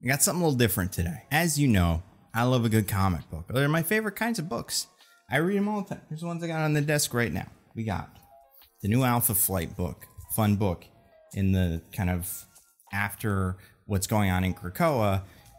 I got something a little different today. As you know, I love a good comic book. They're my favorite kinds of books. I read them all the time. Here's the ones I got on the desk right now. We got the new Alpha Flight book, fun book, in the kind of after what's going on in Krakoa,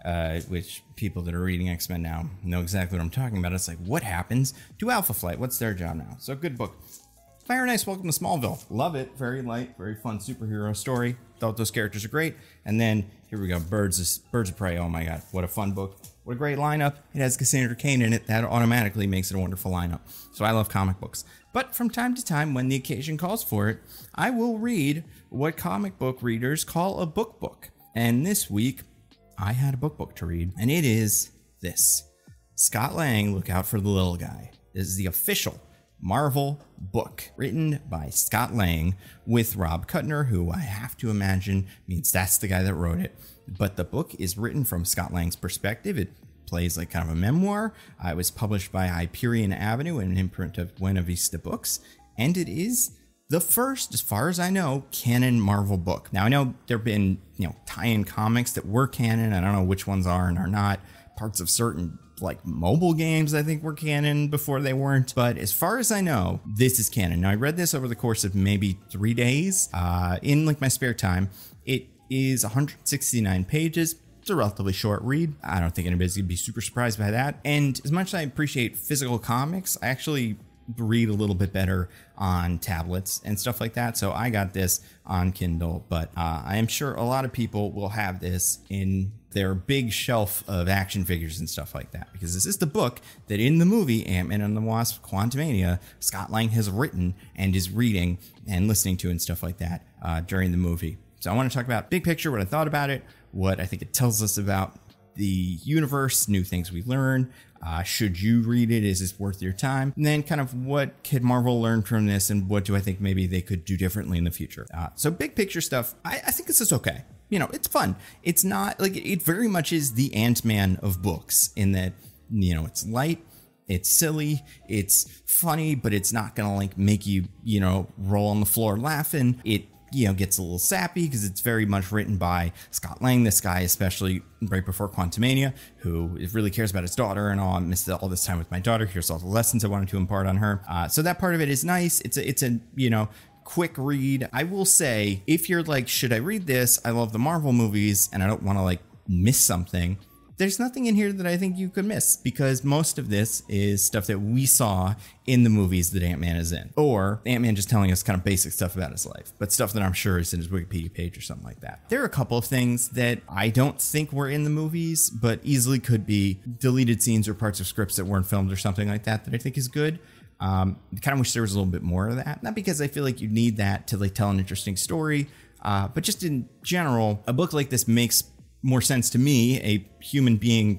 which people that are reading X-Men now know exactly what I'm talking about. It's like, what happens to Alpha Flight? What's their job now? So good book. Fire and Ice, Welcome to Smallville. Love it. Very light, very fun superhero story. Thought those characters are great. And then here we go, Birds of Prey. Oh my God, what a fun book. What a great lineup. It has Cassandra Cain in it. That automatically makes it a wonderful lineup. So I love comic books. But from time to time, when the occasion calls for it, I will read what comic book readers call a book. And this week, I had a book to read. And it is this. Scott Lang, Look Out for the Little Guy. This is the official Marvel book written by Scott Lang with Rob Kuttner, who I have to imagine means that's the guy that wrote it. But the book is written from Scott Lang's perspective. It plays like kind of a memoir. It was published by Hyperion Avenue, an imprint of Buena Vista Books, and it is the first, as far as I know, canon Marvel book. Now I know there have been, tie-in comics that were canon. I don't know which ones are and are not. Parts of certain like mobile games I think were canon before they weren't, but as far as I know, this is canon. Now I read this over the course of maybe 3 days in like my spare time. It is 169 pages. It's a relatively short read. I don't think anybody's gonna be super surprised by that. And as much as I appreciate physical comics, I actually read a little bit better on tablets and stuff like that. So I got this on Kindle, but I am sure a lot of people will have this in their big shelf of action figures and stuff like that, because this is the book that in the movie Ant-Man and the Wasp: Quantumania, Scott Lang has written and is reading and listening to and stuff like that during the movie. So I want to talk about big picture, what I thought about it, what I think it tells us about the universe, new things we learn. Should you read it? Is this worth your time? And then kind of what could Marvel learn from this, and what do I think maybe they could do differently in the future? So big picture stuff, I think this is okay. It's fun. It's not like it very much is the Ant-Man of books in that, it's light, it's silly, it's funny, but it's not gonna like make you, roll on the floor laughing. It gets a little sappy because it's very much written by Scott Lang, this guy, especially right before Quantumania, who really cares about his daughter and all. I missed all this time with my daughter. Here's all the lessons I wanted to impart on her. So that part of it is nice. It's a quick read. I will say, if you're like, should I read this? I love the Marvel movies and I don't want to like miss something. There's nothing in here that I think you could miss, because most of this is stuff that we saw in the movies that Ant-Man is in, or Ant-Man just telling us kind of basic stuff about his life, but stuff that I'm sure is in his Wikipedia page or something like that. There are a couple of things that I don't think were in the movies, but easily could be deleted scenes or parts of scripts that weren't filmed or something like that I think is good. I kind of wish there was a little bit more of that, not because I feel like you need that to like tell an interesting story, but just in general, a book like this makes more sense to me, a human being,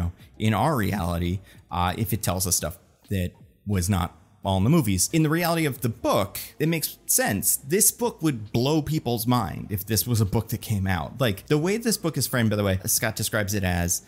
in our reality, if it tells us stuff that was not all in the movies. In the reality of the book, it makes sense. This book would blow people's mind if this was a book that came out. Like the way this book is framed, by the way, Scott describes it as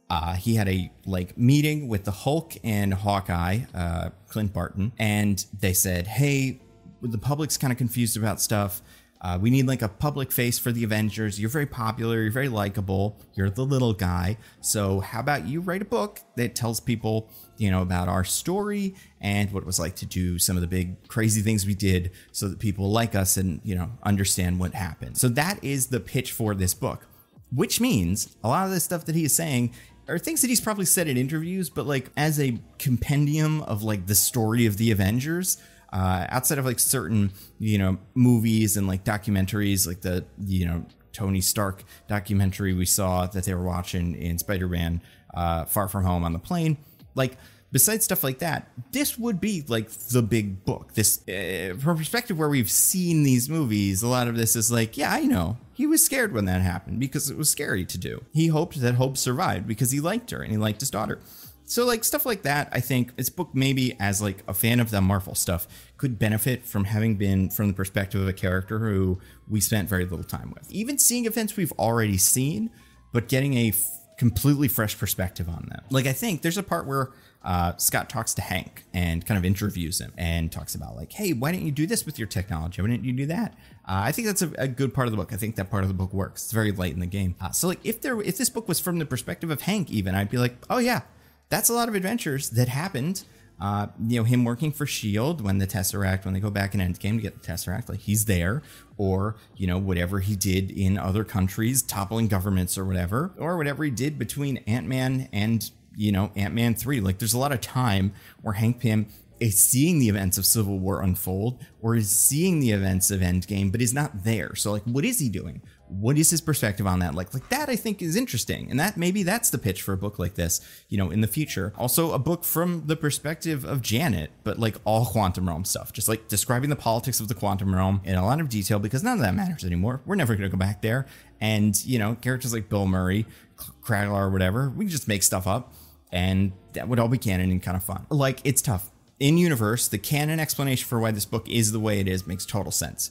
he had a meeting with the Hulk and Hawkeye, Clint Barton, and they said, hey, the public's kind of confused about stuff. We need like a public face for the Avengers. You're very popular. You're very likable. You're the little guy. So how about you write a book that tells people, about our story and what it was like to do some of the big crazy things we did so that people like us and, understand what happened. So that is the pitch for this book, which means a lot of the stuff that he is saying are things that he's probably said in interviews, but like as a compendium of like the story of the Avengers, outside of like certain, movies and like documentaries, like the, Tony Stark documentary we saw that they were watching in Spider-Man Far From Home on the plane. Like besides stuff like that, this would be like the big book. This from a perspective where we've seen these movies, a lot of this is like, yeah, I know. He was scared when that happened because it was scary to do. He hoped that Hope survived because he liked her and he liked his daughter. So like stuff like that, I think this book, maybe as like a fan of the Marvel stuff, could benefit from having been from the perspective of a character who we spent very little time with. Even seeing events we've already seen, but getting a completely fresh perspective on them. Like, I think there's a part where Scott talks to Hank and kind of interviews him and talks about like, hey, why didn't you do this with your technology? Why didn't you do that? I think that's a good part of the book. I think that part of the book works. It's very late in the game. So like if this book was from the perspective of Hank, even, I'd be like, oh yeah, that's a lot of adventures that happened. Him working for S.H.I.E.L.D. when they go back in Endgame to get the Tesseract, like he's there, or, whatever he did in other countries, toppling governments or whatever he did between Ant-Man and, Ant-Man 3. Like there's a lot of time where Hank Pym is seeing the events of Civil War unfold or is seeing the events of Endgame, but is not there. So like, what is he doing? What is his perspective on that? Like that I think is interesting. And that maybe that's the pitch for a book like this, in the future. Also a book from the perspective of Janet, but like all quantum realm stuff, just like describing the politics of the quantum realm in a lot of detail, because none of that matters anymore. We're never going to go back there. And, characters like Bill Murray, Kraglar or whatever, we can just make stuff up and that would all be canon and kind of fun. Like it's tough. In universe, the canon explanation for why this book is the way it is makes total sense.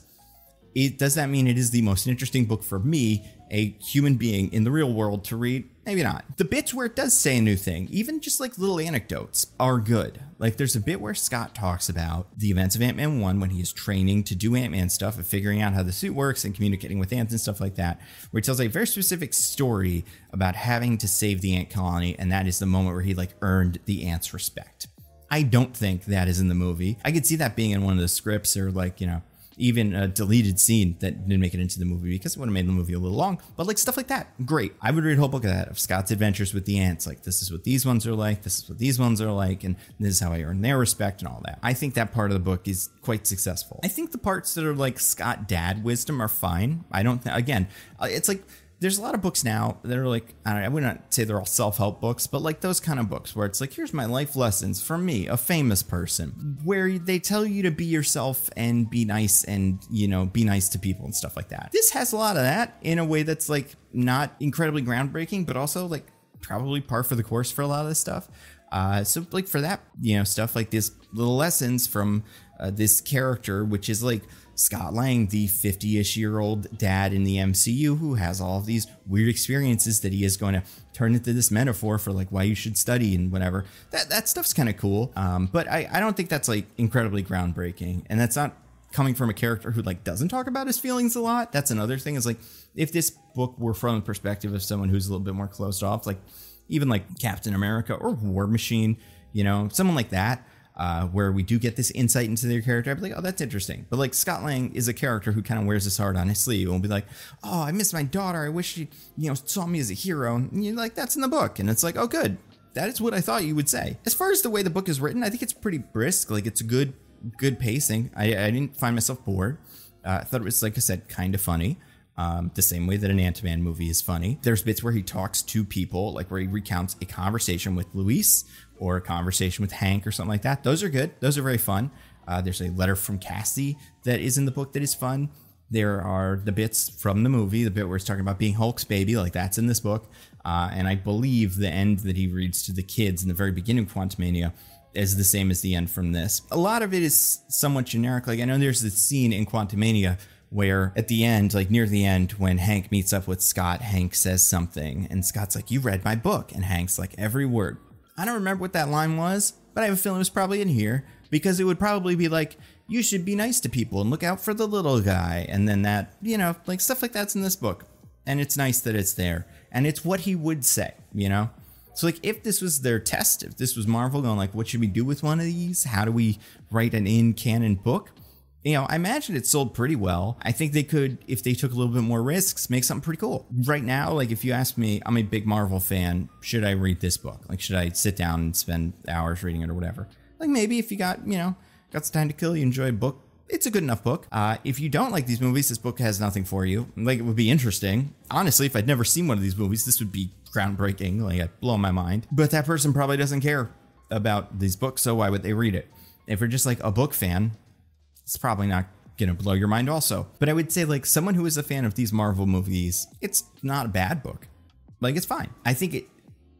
Does that mean it is the most interesting book for me, a human being in the real world, to read? Maybe not. The bits where it does say a new thing, even just like little anecdotes, are good. Like there's a bit where Scott talks about the events of Ant-Man 1 when he is training to do Ant-Man stuff and figuring out how the suit works and communicating with ants and stuff like that, where he tells a very specific story about having to save the ant colony, and that is the moment where he like earned the ants' respect. I don't think that is in the movie. I could see that being in one of the scripts or like, even a deleted scene that didn't make it into the movie because it would have made the movie a little long, but like stuff like that. Great. I would read a whole book of that, of Scott's adventures with the ants. Like this is what these ones are like. This is what these ones are like. And this is how I earn their respect and all that. I think that part of the book is quite successful. I think the parts that are like Scott dad wisdom are fine. I don't again, it's like, there's a lot of books now that are like, I would not say they're all self-help books, but like those kind of books where it's like, here's my life lessons from me, a famous person, where they tell you to be yourself and be nice and, be nice to people and stuff like that. This has a lot of that in a way that's like not incredibly groundbreaking, but also like probably par for the course for a lot of this stuff. So like for that, stuff like this little lessons from this character, which is like Scott Lang, the 50-ish-year-old dad in the MCU who has all of these weird experiences that he is going to turn into this metaphor for like why you should study and whatever. That stuff's kind of cool. But I don't think that's like incredibly groundbreaking. And that's not coming from a character who like doesn't talk about his feelings a lot. That's another thing, is like if this book were from the perspective of someone who's a little bit more closed off, like even like Captain America or War Machine, someone like that, where we do get this insight into their character, I'd be like, oh, that's interesting. But like Scott Lang is a character who kind of wears his heart on his sleeve and will be like, oh, I miss my daughter. I wish she, saw me as a hero. And you're like, that's in the book. And it's like, oh, good. That is what I thought you would say. As far as the way the book is written, I think it's pretty brisk. Like it's a good pacing. I didn't find myself bored. I thought it was, like I said, kind of funny. The same way that an Ant-Man movie is funny. There's bits where he talks to people, like where he recounts a conversation with Luis or a conversation with Hank or something like that. Those are good. Those are very fun. There's a letter from Cassie that is in the book that is fun. There are the bits from the movie, the bit where he's talking about being Hulk's baby, like that's in this book. And I believe the end that he reads to the kids in the very beginning of Quantumania is the same as the end from this. A lot of it is somewhat generic. Like I know there's this scene in Quantumania where at the end, like near the end, when Hank meets up with Scott, Hank says something and Scott's like, you read my book. And Hank's like, every word. I don't remember what that line was, but I have a feeling it was probably in here, because it would probably be like, you should be nice to people and look out for the little guy. And then that, like stuff like that's in this book. And it's nice that it's there. And it's what he would say, So like if this was their test, if this was Marvel going like, what should we do with one of these? How do we write an in-canon book? I imagine it sold pretty well. I think they could, if they took a little bit more risks, make something pretty cool. Right now, like if you ask me, I'm a big Marvel fan. Should I read this book? Like, should I sit down and spend hours reading it or whatever? Like maybe if you got some time to kill, you enjoy a book, it's a good enough book. If you don't like these movies, this book has nothing for you. Like it would be interesting. Honestly, if I'd never seen one of these movies, this would be groundbreaking. Like it'd blow my mind. But that person probably doesn't care about these books, so why would they read it? If you're just like a book fan, it's probably not going to blow your mind also. But I would say like someone who is a fan of these Marvel movies, it's not a bad book. Like it's fine. I think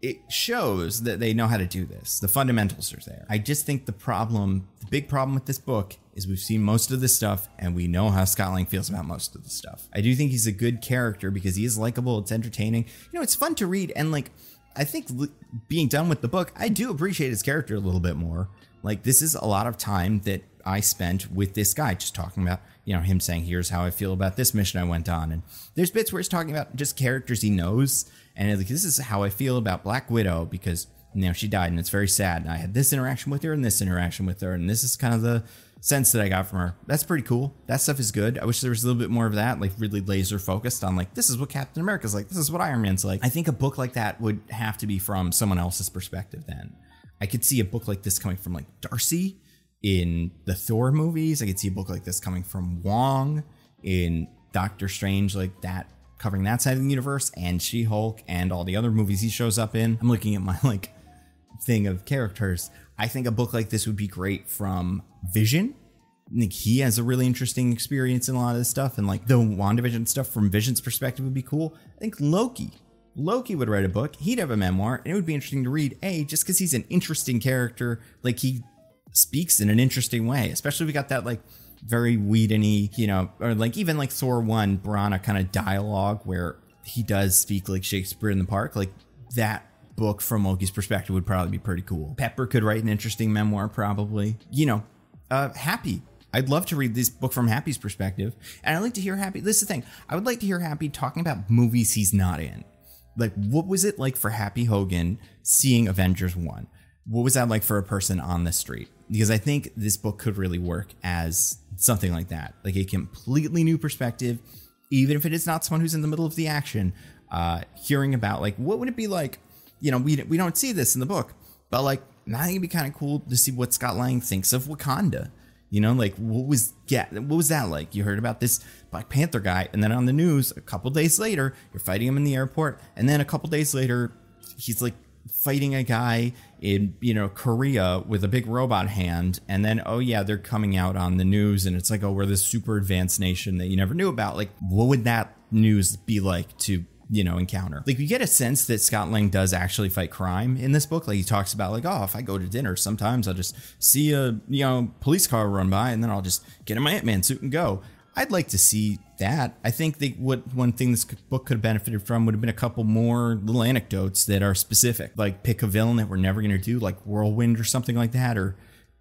it shows that they know how to do this. The fundamentals are there. I just think the big problem with this book is we've seen most of this stuff and we know how Scott Lang feels about most of the stuff. I do think he's a good character because he is likable. It's entertaining. It's fun to read. And like, I think being done with the book, I do appreciate his character a little bit more. Like, this is a lot of time that I spent with this guy just talking about, him saying, here's how I feel about this mission I went on. And there's bits where he's talking about just characters he knows. And like, this is how I feel about Black Widow because, she died and it's very sad. And I had this interaction with her and this interaction with her. And this is kind of the sense that I got from her. That's pretty cool. That stuff is good. I wish there was a little bit more of that, like really laser focused on like, this is what Captain America's like. This is what Iron Man's like. I think a book like that would have to be from someone else's perspective then. I could see a book like this coming from like Darcy in the Thor movies. I could see a book like this coming from Wong in Doctor Strange, like that, covering that side of the universe, and She-Hulk and all the other movies he shows up in. I'm looking at my like thing of characters. I think a book like this would be great from Vision. I think he has a really interesting experience in a lot of this stuff, and like the WandaVision stuff from Vision's perspective would be cool. I think Loki would write a book. He'd have a memoir, and it would be interesting to read. Just because he's an interesting character, like he speaks in an interesting way, especially if we got that like very Whedon-y, or like even like Thor 1 Brana kind of dialogue where he does speak like Shakespeare in the Park. Like that book from Loki's perspective would probably be pretty cool. Pepper could write an interesting memoir, probably. Happy. I'd love to read this book from Happy's perspective. And I'd like to hear Happy. This is the thing. I would like to hear Happy talking about movies he's not in. Like, what was it like for Happy Hogan seeing Avengers 1? What was that like for a person on the street? Because I think this book could really work as something like that. Like a completely new perspective, even if it is not someone who's in the middle of the action, hearing about like, what would it be like? We don't see this in the book, but like, I think it'd be kind of cool to see what Scott Lang thinks of Wakanda. Like what was that like? You heard about this Black Panther guy, and then on the news a couple days later, you're fighting him in the airport, and then a couple days later, he's like fighting a guy in Korea with a big robot hand, and then they're coming out on the news, and it's like, we're this super advanced nation that you never knew about. Like, what would that news be like to encounter? Like, you get a sense that Scott Lang does actually fight crime in this book. Like, he talks about like, if I go to dinner, sometimes I'll just see a police car run by, and then I'll just get in my Ant-Man suit and go. I'd like to see that. I think one thing this book could have benefited from would have been a couple more little anecdotes that are specific, like pick a villain that we're never going to do, like Whirlwind or something like that, or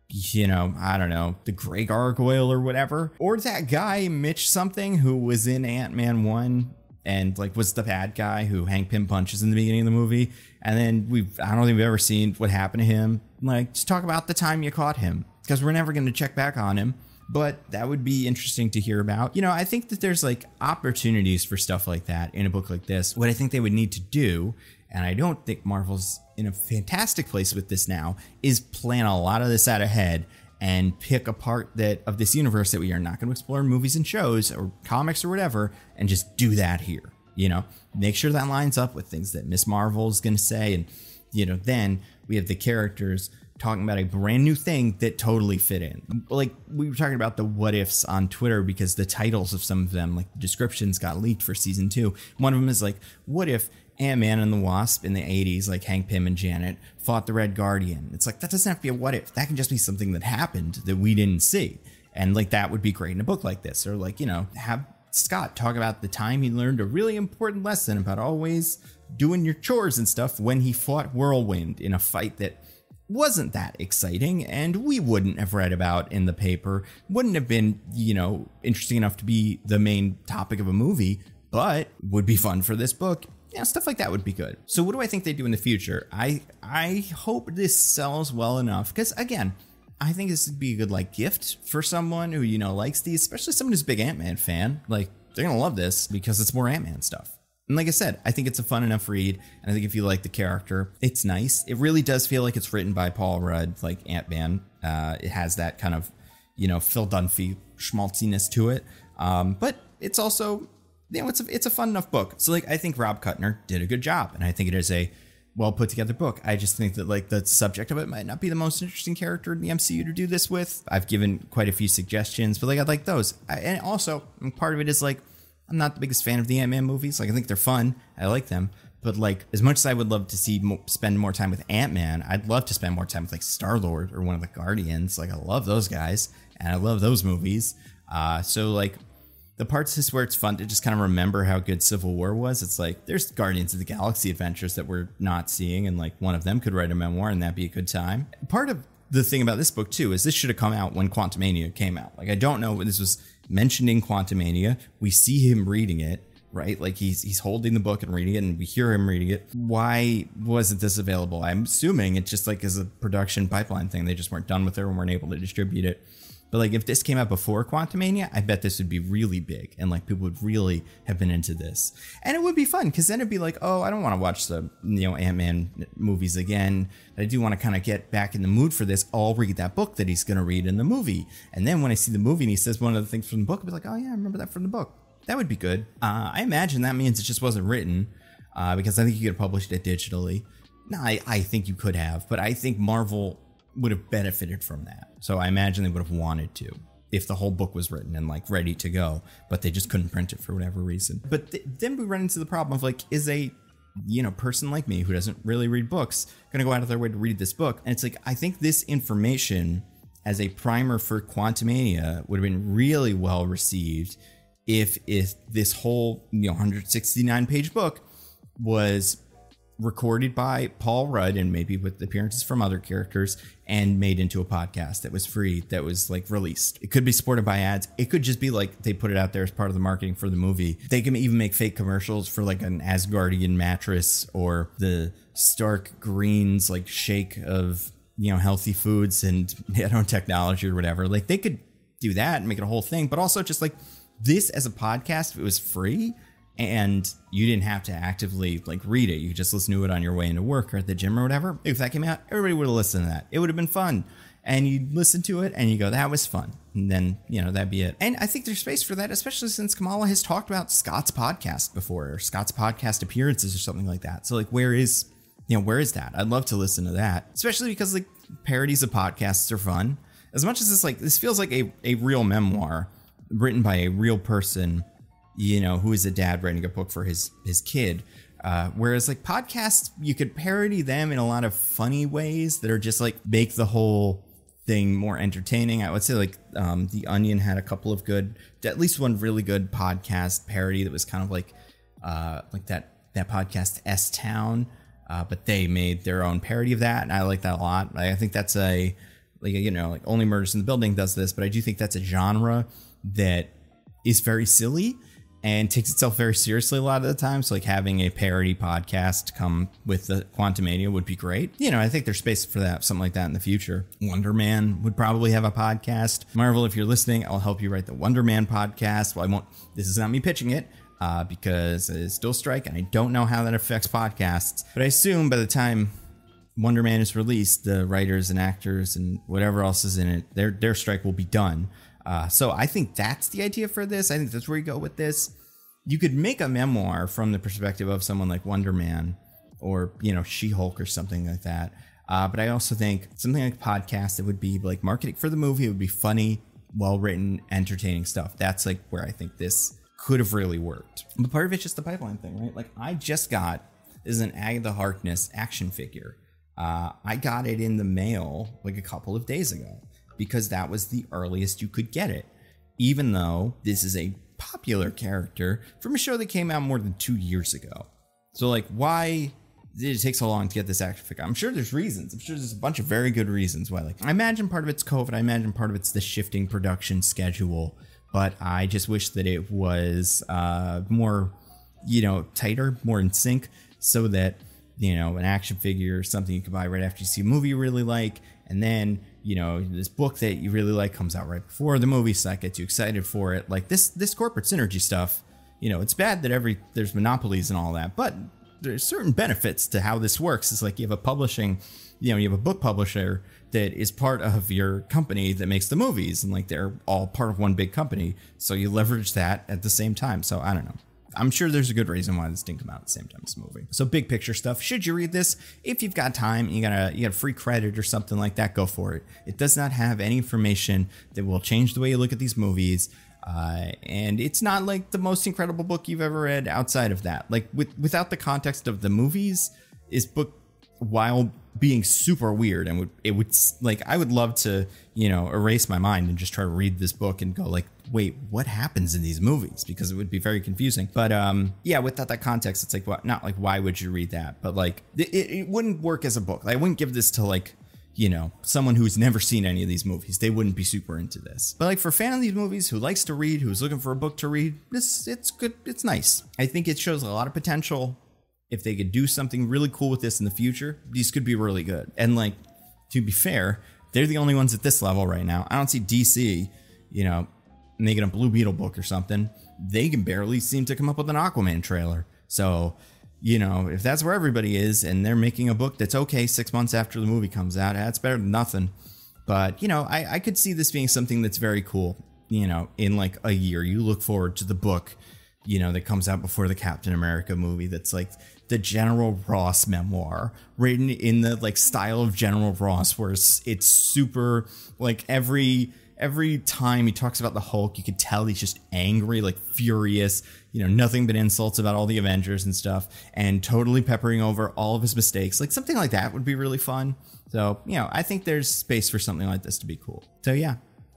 I don't know, the Grey Gargoyle or whatever, or that guy Mitch something who was in Ant-Man 1 and like was the bad guy who Hank Pym punches in the beginning of the movie, and then I don't think we've ever seen what happened to him. Like, just talk about the time you caught him, because we're never going to check back on him. But that would be interesting to hear about. I think that there's like opportunities for stuff like that in a book like this. What I think they would need to do, and I don't think Marvel's in a fantastic place with this now, is plan a lot of this out ahead and pick a part of this universe that we are not going to explore in movies and shows or comics or whatever, and just do that here. Make sure that lines up with things that Miss Marvel is going to say, and then we have the characters talking about a brand new thing that totally fit in. Like, we were talking about the what ifs on Twitter because the titles of some of them, like the descriptions, got leaked for season 2. One of them is like, what if Ant-Man and the Wasp in the 80s, like Hank Pym and Janet, fought the Red Guardian? It's like, that doesn't have to be a what if. That can just be something that happened that we didn't see. And like, that would be great in a book like this. Or like, have Scott talk about the time he learned a really important lesson about always doing your chores and stuff when he fought Whirlwind in a fight that wasn't that exciting, and we wouldn't have read about in the paper, wouldn't have been, interesting enough to be the main topic of a movie, but would be fun for this book. Stuff like that would be good. So what do I think they do in the future? I hope this sells well enough, because again, I think this would be a good like gift for someone who, likes these, especially someone who's a big Ant-Man fan. Like, they're gonna love this because it's more Ant-Man stuff. And like I said, I think it's a fun enough read, and I think if you like the character, it's nice. It really does feel like it's written by Paul Rudd, like Ant-Man. It has that kind of, Phil Dunphy schmaltziness to it. But it's also, it's a fun enough book. So like, I think Rob Kuttner did a good job, and I think it is a well put together book. I just think that like the subject of it might not be the most interesting character in the MCU to do this with. I've given quite a few suggestions, but like, I'd like those. And also, part of it is like, I'm not the biggest fan of the Ant-Man movies. Like, I think they're fun. I like them. But like, as much as I would love to see spend more time with Ant-Man, I'd love to spend more time with like Star-Lord or one of the Guardians. Like, I love those guys and I love those movies. So like, the parts is where it's fun to just kind of remember how good Civil War was. It's like, there's Guardians of the Galaxy adventures that we're not seeing, and like one of them could write a memoir and that'd be a good time. Part of the thing about this book too is this should have come out when Quantumania came out. Like, I don't know when this was mentioned in Quantumania. We see him reading it, right? Like, he's holding the book and reading it, and we hear him reading it. Why wasn't this available? I'm assuming it's just like as a production pipeline thing. They just weren't done with it and weren't able to distribute it. But like, if this came out before Quantumania, I bet this would be really big and like people would really have been into this. And it would be fun because then it'd be like, oh, I don't want to watch the, Ant-Man movies again. I do want to kind of get back in the mood for this. I'll read that book that he's going to read in the movie. And then when I see the movie and he says one of the things from the book, I'll be like, oh yeah, I remember that from the book. That would be good. I imagine that means it just wasn't written because I think you could have published it digitally. No, I think you could have, but I think Marvel would have benefited from that. So I imagine they would have wanted to if the whole book was written and like ready to go, but they just couldn't print it for whatever reason. But then we run into the problem of like, is a person like me who doesn't really read books gonna go out of their way to read this book? And it's like, I think this information as a primer for Quantumania would have been really well received if this whole 169 page book was recorded by Paul Rudd and maybe with appearances from other characters and made into a podcast that was free, that was like released. It could be supported by ads. It could just be like they put it out there as part of the marketing for the movie. They can even make fake commercials for like an Asgardian mattress or the Stark Greens like shake of healthy foods and nanotechnology or whatever. Like, they could do that and make it a whole thing, but also just like this as a podcast, if it was free and you didn't have to actively like read it, you could just listen to it on your way into work or at the gym or whatever. If that came out, everybody would have listened to that. It would have been fun. And you'd listen to it and you go, that was fun. And then, that'd be it. And I think there's space for that, especially since Kamala has talked about Scott's podcast before, or Scott's podcast appearances or something like that. So like, where is that? I'd love to listen to that, especially because like parodies of podcasts are fun. As much as this feels like a real memoir written by a real person, who is a dad writing a book for his kid. Whereas like podcasts, you could parody them in a lot of funny ways that are just like make the whole thing more entertaining. I would say like The Onion had a couple of good, at least one really good podcast parody that was kind of like that podcast S-Town, but they made their own parody of that, and I like that a lot. I think that's like Only Murders in the Building does this, but I do think that's a genre that is very silly and takes itself very seriously a lot of the time. So like having a parody podcast come with the Quantumania would be great. I think there's space for that, something like that in the future. Wonder Man would probably have a podcast. Marvel, if you're listening, I'll help you write the Wonder Man podcast. Well, this is not me pitching it because it's still strike and I don't know how that affects podcasts. But I assume by the time Wonder Man is released, the writers and actors and whatever else is in it, their strike will be done. So I think that's the idea for this. I think that's where you go with this. You could make a memoir from the perspective of someone like Wonder Man or, She-Hulk or something like that. But I also think something like a podcast that would be like marketing for the movie. It would be funny, well-written, entertaining stuff. That's like where I think this could have really worked. But part of it's just the pipeline thing, right? Like, I just got is an Agatha Harkness action figure. I got it in the mail like a couple of days ago, because that was the earliest you could get it, even though this is a popular character from a show that came out more than 2 years ago. So like, why did it take so long to get this action figure? I'm sure there's reasons. I'm sure there's a bunch of very good reasons why. Like, I imagine part of it's COVID. I imagine part of it's the shifting production schedule, but I just wish that it was more, tighter, more in sync, so that, an action figure or something you could buy right after you see a movie you really like, and then this book that you really like comes out right before the movie, so that gets you excited for it. Like this corporate synergy stuff, it's bad that there's monopolies and all that, but there's certain benefits to how this works. It's like you have a publishing, you have a book publisher that is part of your company that makes the movies, and like they're all part of one big company, so you leverage that at the same time. So I don't know. I'm sure there's a good reason why this didn't come out at the same time as the movie. So big picture stuff. Should you read this? If you've got time, you got free credit or something like that, go for it. It does not have any information that will change the way you look at these movies. And it's not like the most incredible book you've ever read outside of that. Like without the context of the movies, this book, while being super weird, and it would like, I would love to, you know, erase my mind and just try to read this book and go like, wait, what happens in these movies? Because it would be very confusing. But yeah, without that context, it's like, what? Not like, why would you read that? But like, it wouldn't work as a book. I wouldn't give this to like, you know, someone who's never seen any of these movies. They wouldn't be super into this. But like for a fan of these movies who likes to read, who's looking for a book to read, it's good. It's nice. I think it shows a lot of potential. If they could do something really cool with this in the future, these could be really good. And like, to be fair, they're the only ones at this level right now. I don't see DC, you know, making a Blue Beetle book or something. They can barely seem to come up with an Aquaman trailer. So, you know, if that's where everybody is and they're making a book that's okay 6 months after the movie comes out, that's better than nothing. But, you know, I could see this being something that's very cool. You know, in like a year, you look forward to the book, you know, that comes out before the Captain America movie. That's like the General Ross memoir, written in the like style of General Ross, where it's super like every time he talks about the Hulk, you could tell he's just angry, like furious, you know, nothing but insults about all the Avengers and stuff, and totally peppering over all of his mistakes. Like something like that would be really fun. So, you know, I think there's space for something like this to be cool. So yeah,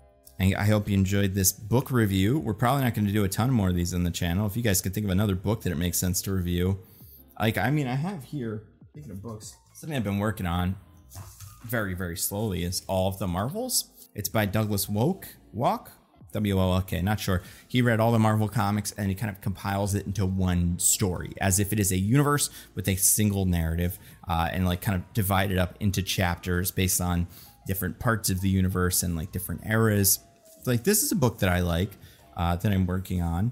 I hope you enjoyed this book review. We're probably not going to do a ton more of these on the channel. If you guys could think of another book that it makes sense to review. Like, I mean, I have here, speaking of books, something I've been working on very, very slowly is All of the Marvels. It's by Douglas Walk, W-O-L-K, not sure. He read all the Marvel comics and he kind of compiles it into one story, as if it is a universe with a single narrative, and like kind of divided up into chapters based on different parts of the universe and like different eras. Like, this is a book that I like, that I'm working on,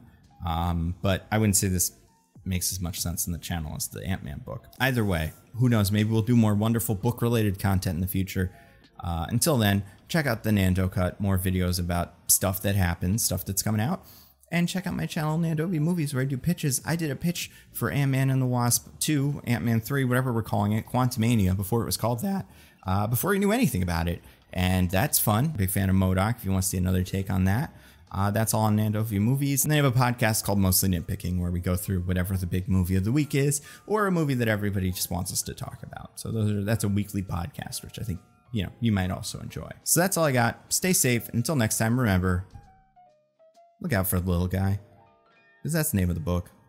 but I wouldn't say this makes as much sense in the channel as the Ant-Man book. Either way, who knows, maybe we'll do more wonderful book related content in the future. Until then, check out the Nando Cut, more videos about stuff that happens, stuff that's coming out, and check out my channel Nandovi Movies, where I do pitches. I did a pitch for Ant-Man and the Wasp 2, Ant-Man 3, whatever we're calling it, Quantumania, before it was called that, before you knew anything about it, and that's fun. Big fan of MODOK if you want to see another take on that. That's all on Nandovi Movies. And they have a podcast called Mostly Nitpicking, where we go through whatever the big movie of the week is, or a movie that everybody just wants us to talk about. So that's a weekly podcast, which I think, you know, you might also enjoy. So that's all I got. Stay safe. Until next time, remember, look out for the little guy, because that's the name of the book.